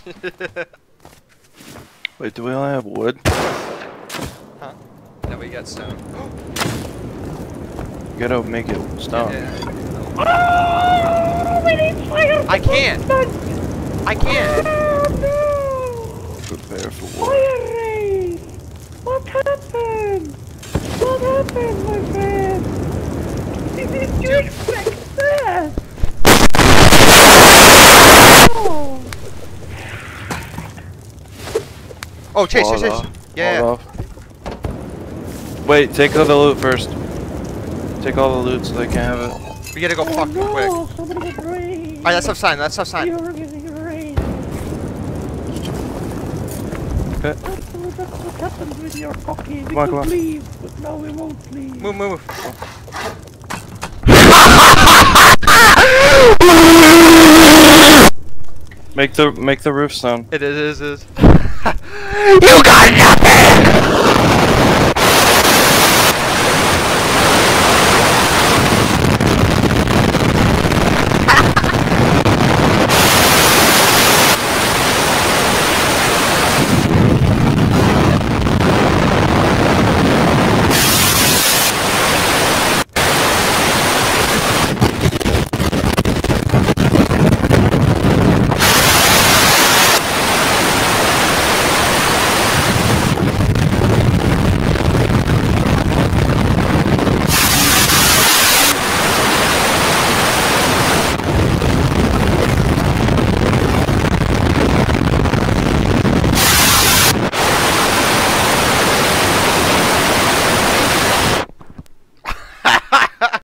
Wait, do we only have wood? Huh? No, we got stone. You gotta make it stop. Yeah. Oh, we need fire! I can't! I can't! Oh, no! Prepare for war. Fire raid! What happened? What happened, my friend? Did you expect that? Oh. Oh, chase, Hold chase, off. chase! Yeah. Hold off. Wait, take all the loot first. Take all the loot so they can have it. We gotta go fucking no, quick. Somebody got raid. Alright, that's tough sign, that's tough sign. You're getting raid. Okay. That's what happened with your cocky. We Come on, could come on. leave, but now we won't leave. Move, move. Make the roof stone. It is. You got nothing!